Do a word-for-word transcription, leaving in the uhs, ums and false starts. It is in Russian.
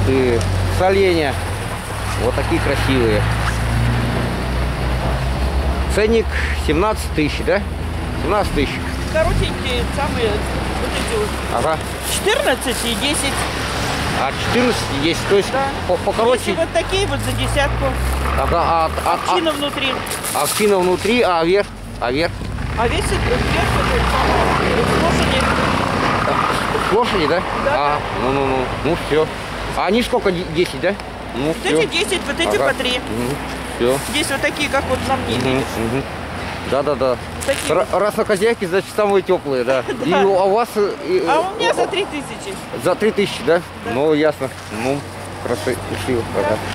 ты. Соленья. Вот такие красивые. Ценник семнадцать тысяч, да? семнадцать тысяч. Коротенькие, самые вот эти вот. Ага. четырнадцать и десять. А четырнадцать есть, то есть Да. по покороче. Если вот такие вот за десятку. Ага, а, а, Овчина а, внутри. овчина внутри, а верх? А верх? А весит вверх это с лошади. С лошади, да? Да. А, ну-ну-ну. Ну все. А они сколько? десять, да? Ну, Вот все. эти десять, вот эти Ага. по три. Все. Здесь вот такие, как вот на мне, видишь? Да-да-да. Такие Р- Раз на хозяйке, значит, самые теплые, да. И у а у вас... э, и, А э, у меня за три тысячи. За три тысячи, да? Ну, ясно. Ну, красиво. Ага.